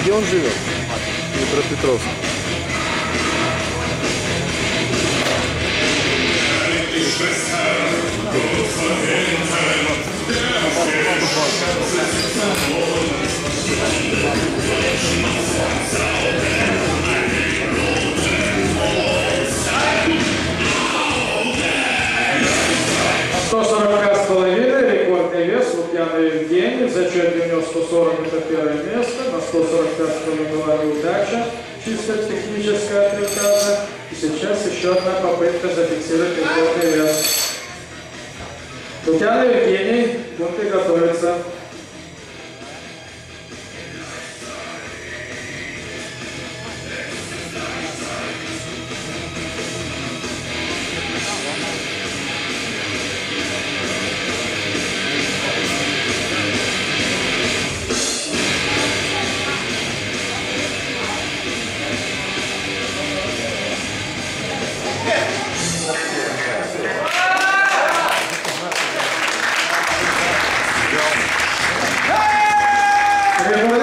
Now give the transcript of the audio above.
А где он живет? Днепропетровск. Рекордный вес Лукьянов Евгений. В зачете у него 140, это первое место. На 145 была неудача, чисто техническая от Рикардо. И сейчас еще одна попытка зафиксировать рекордный вес. Лукьянов Евгений, будете готовиться. Hey!